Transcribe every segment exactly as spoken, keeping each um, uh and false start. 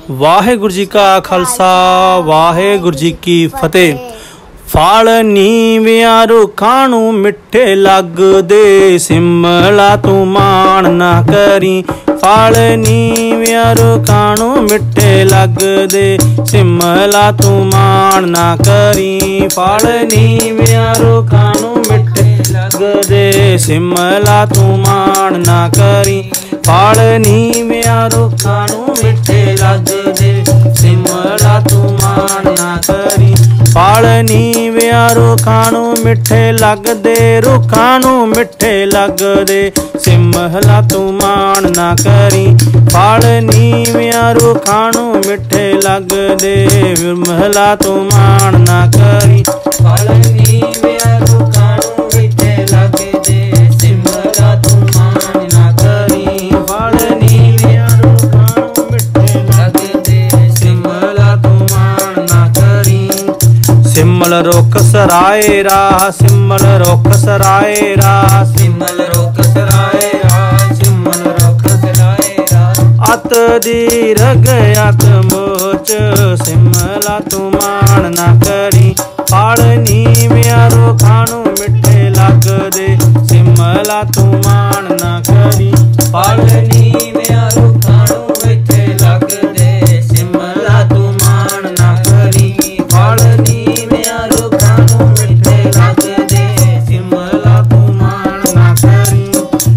वाहेगुरु जी का खालसा वाहेगुरु जी की फतेह। फल नीवियां रुखां नूं मिठे लगदे, सिमला तू मान ना करी। फल नीवियां रुखां नूं मिठे लगदे, सिमला तू मान ना करी। फल नीवियां रुखां नूं मिठे लगदे, सिमला तू मान ना करी। फल नीवियां रुखां नूं मिठे लगदे, सिमला तू मान ना करी। फल नीवियां रुखां नूं मिठे लगदे, रुखां नूं मिठे लगदे, सिमला तू मान ना करी। फल नीवियां रुखां नूं मिठे लगदे, सिमला तू मान ना करी। फल नीवियां रुखां नूं मिठे लगदे, सिमला तू मान ना करी। फल नीवियां रुखां नूं मिठे लगदे, सिमला तू मान ना करी। सिमल रुख सराए राह, सिमल रुख सराए राह, सिमल रुख सराए राह, सिमल रुख सराए राह। अत दीर्घ अत मोच, सिमला तू मान ना करी। फल नीवियां रुखां नूं मिठे लगदे, सिमला तू मान ना करी। फल नीवियां रुखां नूं मिठे लगदे, सिमला तू मान ना करी। फल नीवियां रुखां नूं मिठे लगदे, सिमला तू मान ना करी।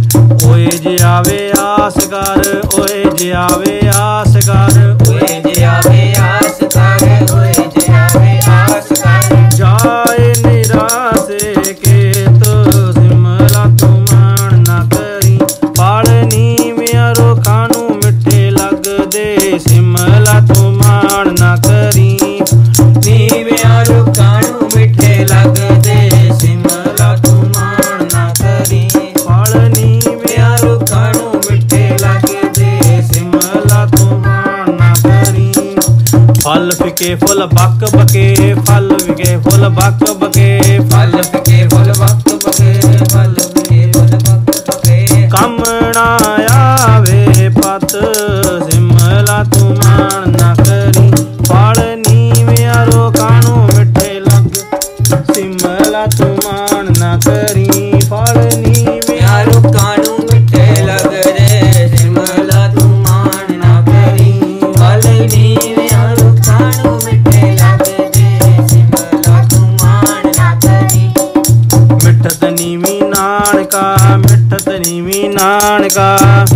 ओए जे आवे आस कर, ओए जे आवे आस कर, ओए जे आवे आस कर, ओए जे आवे आस कर। जाए निराशे के तो, सिमला तू मान ना करी। फल नीवियां रुखां नूं मिठे लगदे, सिमला तू मान ना करी। नीवियां रुखां नूं मिठे लगदे, सिमला तू मान ना करी। फल नीवियां रुखां नूं मिठे लगदे, सिमला तू मान ना करी। फल फिके फुल बक बके, फल फिके फुल बक बके, फल फिके फुल बक बके, फल फिके फुल बक बके। कम ना आवे पत, सिमला तू मान ना करी। फल नीवियां रुखां नूं मिठे लग, सिमला तू मान ना करी। फल नीवियां रुखां नूं मिठे लगदे, सिमला तू मान ना करी। फल नीवियां रुखां नूं मिठे लगदे, सिमला तू मान ना करी। मिठत नीवी नानका, मिठत नीवी नानका,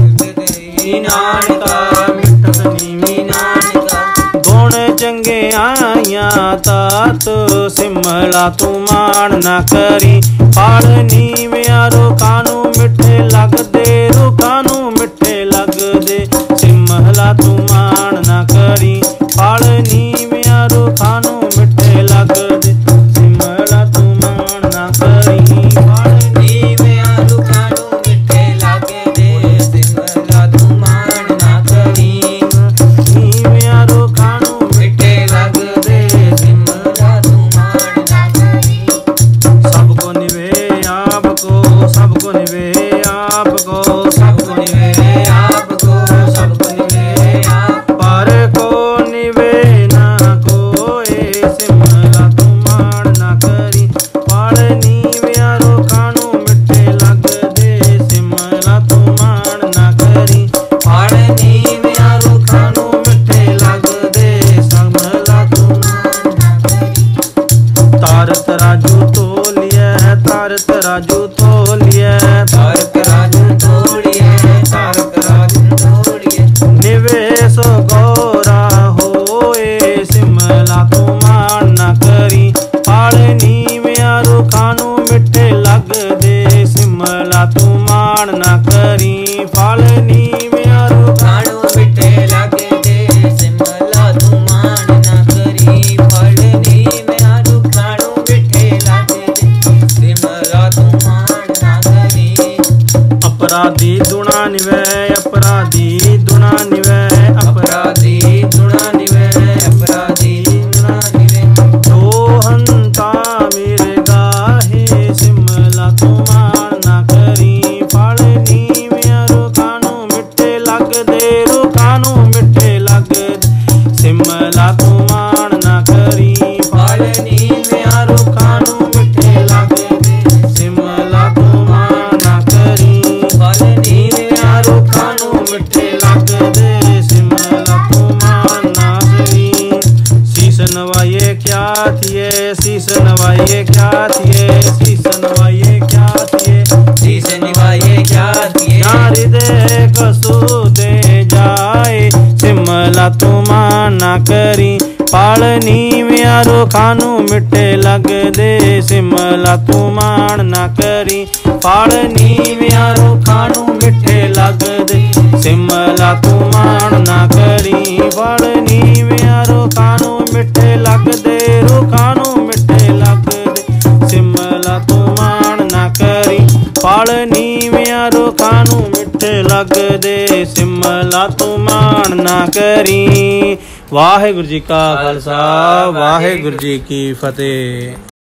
नानका मिठत नीवी नानका। गुण चंगे आइया तात, सिमला तू मान ना करी। फल नीवियां रुखां नूं मिठे लगदे, रुखां नूं मिठे लगदे, सिमला तू मान ना करी। फल नीवियां रुखां नूं मिठे लगदे, सिमला तू मान ना करी। फल नीवियां रुखां नूं मिठे लगदे, सिमला तू मान ना करी। नीवियां रुखां नूं मिठे लगदे, सिमला तू मान ना करी। सबको निवे आप को, सबको निवे आप करी। फल नीविया रुखां नूं मिठे लगदे सिमला तू माण ना करी। फल नीविया रुखां नूं मिठे लगदे सिमला तू माण ना करी। फल नीविया रुखां नूं मिठे लगदे रुखां नूं मिठे लगदे सिमला तू माण ना करी। फल नीविया रुखां नूं मिठे लगदे सिमला तू माण ना करी। वाहिगुरू जी का खालसा वाहिगुरू जी की फतेह।